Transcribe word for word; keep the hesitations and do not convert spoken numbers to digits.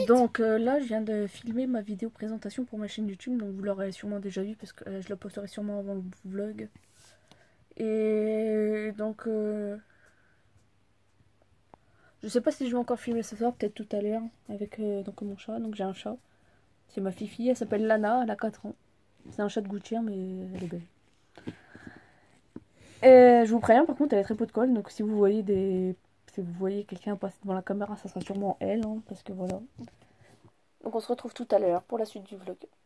Donc euh, là, je viens de filmer ma vidéo présentation pour ma chaîne YouTube, donc vous l'aurez sûrement déjà vu parce que euh, je la posterai sûrement avant le vlog. Et donc, euh, je sais pas si je vais encore filmer ce soir, peut-être tout à l'heure, avec euh, donc mon chat. Donc j'ai un chat, c'est ma fifi, elle s'appelle Lana, elle a quatre ans. C'est un chat de gouttière, mais elle est belle. Et je vous préviens, par contre, elle a très peu de colle, donc si vous voyez des... Si vous voyez quelqu'un passer devant la caméra, ça sera sûrement elle, hein, parce que voilà. Donc on se retrouve tout à l'heure pour la suite du vlog.